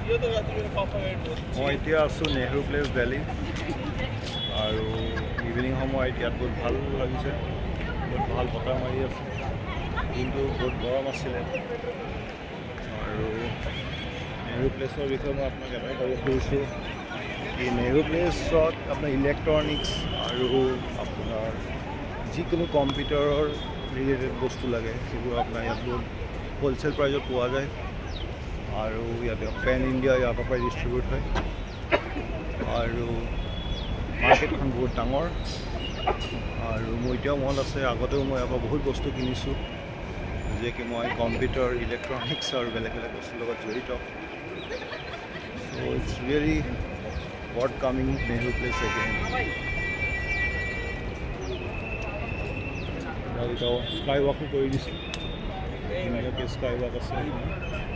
মই এতিয়া আছোঁ নেহৰু প্লেচ দিল্লী আৰু ইভিনিং সময়ত ইয়াত বহুত ভাল লাগিছে বহুত ভাল বতাহ মাৰি আছে কিন্তু বহুত গৰম আছিলে আৰু নেহৰু প্লেচৰ বিষয়ে মই আপোনাক এটাই ক'ব খুজিছোঁ কি নেহৰু প্লেচত আপোনাৰ ইলেক্ট্ৰনিক্স আৰু আপোনাৰ যিকোনো কম্পিউটাৰৰ ৰিলেটেড বস্তু লাগে সেইবোৰ আপোনাৰ ইয়াত বহুত হোলচেল প্ৰাইজত পোৱা যায় আৰু ইয়াতে পেন ইণ্ডিয়া ইয়াৰ পৰা ডিষ্ট্ৰিবিউট হয় আৰু মাৰ্কেটখন বহুত ডাঙৰ আৰু মোৰ এতিয়াও মন আছে আগতেও মই ইয়াৰ পৰা বহুত বস্তু কিনিছোঁ যে কি মই কম্পিউটাৰ ইলেক্ট্ৰনিক্স আৰু বেলেগ বেলেগ বস্তুৰ লগত জড়িত so' it's really worth coming Nehru Place again. Now we go skywalk to this. Skywalk is